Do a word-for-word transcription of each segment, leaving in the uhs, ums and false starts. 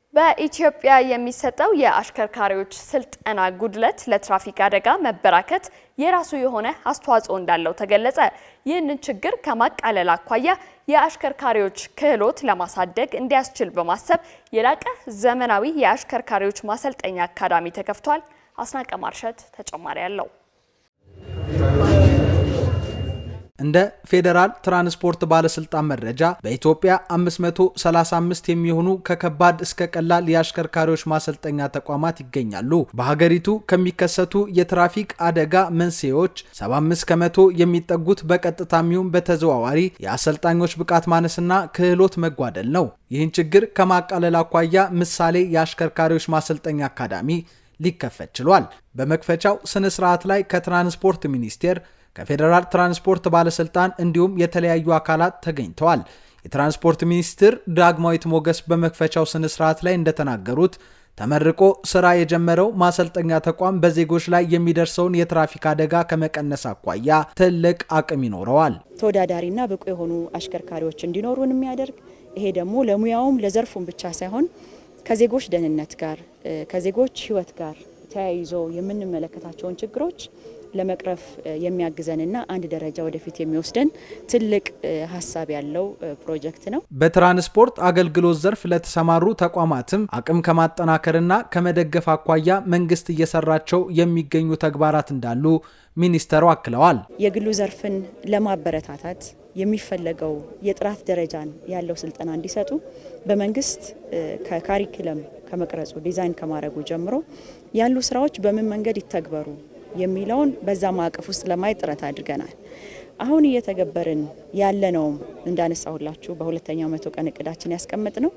በኢትዮጵያ የሚሰጠው የአሽከርካሪዎች ስልጠና ጉድለት ለትራፊክ አደጋ መበራከት የራሱ የሆነ አስተዋፅኦ እንዳለው ተገለጸ። ይህንን ችግር ከማቃለል አኳያ የአሽከርካሪዎች ክህሎት ለማሳደግ እንዲያስችል በማሰብ የላቀ ዘመናዊ የአሽከርካሪዎች ማሰልጠኛ አካዳሚ ተከፍቷል። አስናቀ ማርሸት ተጨማሪ ያለው እንደ ፌደራል ትራንስፖርት ባለስልጣን መረጃ በኢትዮጵያ አምስት መቶ ሰላሳ አምስት የሚሆኑ ከከባድ እስከ ቀላል የአሽከርካሪዎች ማሰልጠኛ ተቋማት ይገኛሉ። በሀገሪቱ ከሚከሰቱ የትራፊክ አደጋ መንስኤዎች ሰባ አምስት ከመቶ የሚጠጉት በቀጥታም በተዘዋዋሪ የአሰልጣኞች ብቃት ማነስና ክህሎት መጓደል ነው። ይህን ችግር ከማቃለል አኳያ ምሳሌ የአሽከርካሪዎች ማሰልጠኛ አካዳሚ ሊከፈት ችሏል። በመክፈቻው ስነ ስርዓት ላይ ከትራንስፖርት ሚኒስቴር ከፌደራል ትራንስፖርት ባለስልጣን እንዲሁም የተለያዩ አካላት ተገኝተዋል። የትራንስፖርት ሚኒስትር ዳግማዊት ሞገስ በመክፈቻው ስነ ስርዓት ላይ እንደተናገሩት ተመርቆ ስራ የጀመረው ማሰልጠኛ ተቋም በዜጎች ላይ የሚደርሰውን የትራፊክ አደጋ ከመቀነስ አኳያ ትልቅ አቅም ይኖረዋል። ተወዳዳሪና ብቁ የሆኑ አሽከርካሪዎች እንዲኖሩን የሚያደርግ ይሄ ደግሞ ለሙያውም ለዘርፉም ብቻ ሳይሆን ከዜጎች ደህንነት ጋር ከዜጎች ህይወት ጋር ተያይዞ የምንመለከታቸውን ችግሮች ለመቅረፍ የሚያግዘንና አንድ ደረጃ ወደፊት የሚወስደን ትልቅ ሐሳብ ያለው ፕሮጀክት ነው። በትራንስፖርት አገልግሎት ዘርፍ ለተሰማሩ ተቋማትም አቅም ከማጠናከርና ከመደገፍ አኳያ መንግስት እየሰራቸው የሚገኙ ተግባራት እንዳሉ ሚኒስተሩ አክለዋል። የግሉ ዘርፍን ለማበረታታት የሚፈለገው የጥራት ደረጃን ያለው ስልጠና እንዲሰጡ በመንግስት ከካሪኩለም ከመቅረጹ ዲዛይን ከማድረጉ ጀምሮ ያሉ ስራዎች በምን መንገድ ይተግበሩ የሚለውን በዛ ማዕቀፍ ውስጥ ለማየት ጥረት አድርገናል። አሁን እየተገበርን ያለነው እንዳነሳሁላችሁ በሁለተኛው መቶ ቀን እቅዳችን ያስቀመጥነው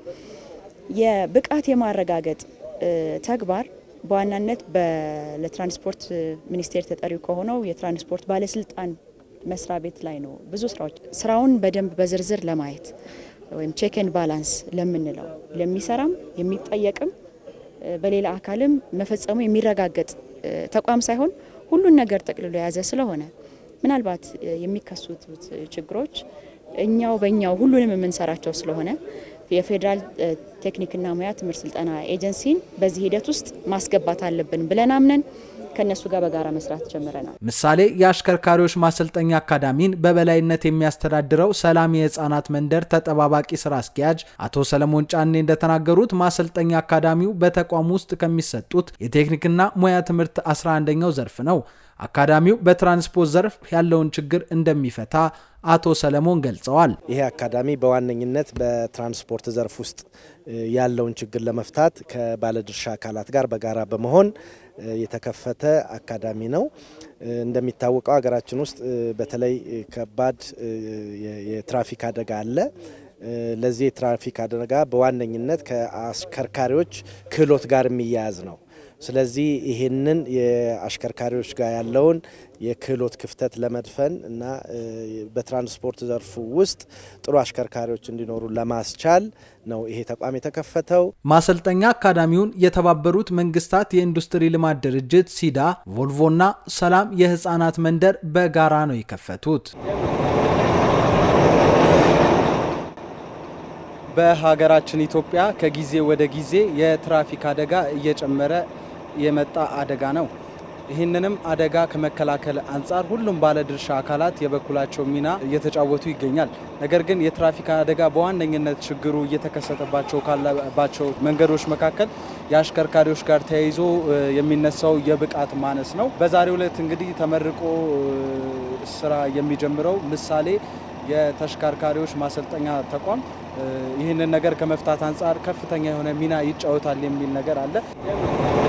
የብቃት የማረጋገጥ ተግባር በዋናነት ለትራንስፖርት ሚኒስቴር ተጠሪው ከሆነው የትራንስፖርት ባለስልጣን መስሪያ ቤት ላይ ነው። ብዙ ስራዎች ስራውን በደንብ በዝርዝር ለማየት ወይም ቼክ ኤንድ ባላንስ ለምንለው ለሚሰራም የሚጠየቅም በሌላ አካልም መፈጸሙ የሚረጋገጥ ተቋም ሳይሆን ሁሉን ነገር ጠቅልሎ ያዘ ስለሆነ ምናልባት የሚከሰቱት ችግሮች እኛው በእኛው ሁሉንም የምንሰራቸው ስለሆነ የፌደራል ቴክኒክና ሙያ ትምህርት ስልጠና ኤጀንሲን በዚህ ሂደት ውስጥ ማስገባት አለብን ብለን አምነን ከነሱ ጋር በጋራ መስራት ጀምረናል። ምሳሌ የአሽከርካሪዎች ማሰልጠኛ አካዳሚን በበላይነት የሚያስተዳድረው ሰላም የህፃናት መንደር ተጠባባቂ ስራ አስኪያጅ አቶ ሰለሞን ጫኔ እንደተናገሩት ማሰልጠኛ አካዳሚው በተቋም ውስጥ ከሚሰጡት የቴክኒክና ሙያ ትምህርት አስራ አንደኛው ዘርፍ ነው። አካዳሚው በትራንስፖርት ዘርፍ ያለውን ችግር እንደሚፈታ አቶ ሰለሞን ገልጸዋል። ይሄ አካዳሚ በዋነኝነት በትራንስፖርት ዘርፍ ውስጥ ያለውን ችግር ለመፍታት ከባለድርሻ አካላት ጋር በጋራ በመሆን የተከፈተ አካዳሚ ነው። እንደሚታወቀው ሀገራችን ውስጥ በተለይ ከባድ የትራፊክ አደጋ አለ። ለዚህ የትራፊክ አደጋ በዋነኝነት ከአሽከርካሪዎች ክህሎት ጋር የሚያያዝ ነው። ስለዚህ ይሄንን የአሽከርካሪዎች ጋር ያለውን የክህሎት ክፍተት ለመድፈን እና በትራንስፖርት ዘርፉ ውስጥ ጥሩ አሽከርካሪዎች እንዲኖሩ ለማስቻል ነው ይሄ ተቋም የተከፈተው። ማሰልጠኛ አካዳሚውን የተባበሩት መንግስታት የኢንዱስትሪ ልማት ድርጅት ሲዳ፣ ቮልቮና ሰላም የህፃናት መንደር በጋራ ነው የከፈቱት። በሀገራችን ኢትዮጵያ ከጊዜ ወደ ጊዜ የትራፊክ አደጋ እየጨመረ የመጣ አደጋ ነው። ይህንንም አደጋ ከመከላከል አንፃር ሁሉም ባለድርሻ አካላት የበኩላቸው ሚና እየተጫወቱ ይገኛል። ነገር ግን የትራፊክ አደጋ በዋነኝነት ችግሩ እየተከሰተባቸው ካለባቸው መንገዶች መካከል የአሽከርካሪዎች ጋር ተያይዞ የሚነሳው የብቃት ማነስ ነው። በዛሬው ዕለት እንግዲህ ተመርቆ ስራ የሚጀምረው ምሳሌ የተሽከርካሪዎች ማሰልጠኛ ተቋም ይህንን ነገር ከመፍታት አንፃር ከፍተኛ የሆነ ሚና ይጫወታል የሚል ነገር አለ።